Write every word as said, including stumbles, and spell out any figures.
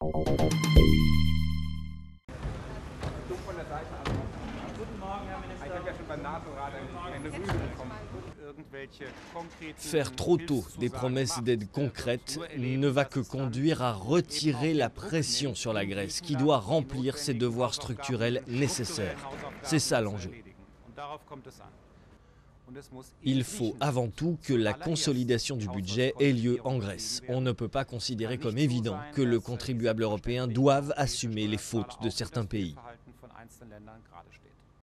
Faire trop tôt des promesses d'aide concrètes ne va que conduire à retirer la pression sur la Grèce, qui doit remplir ses devoirs structurels nécessaires. C'est ça l'enjeu. Il faut avant tout que la consolidation du budget ait lieu en Grèce. On ne peut pas considérer comme évident que le contribuable européen doive assumer les fautes de certains pays.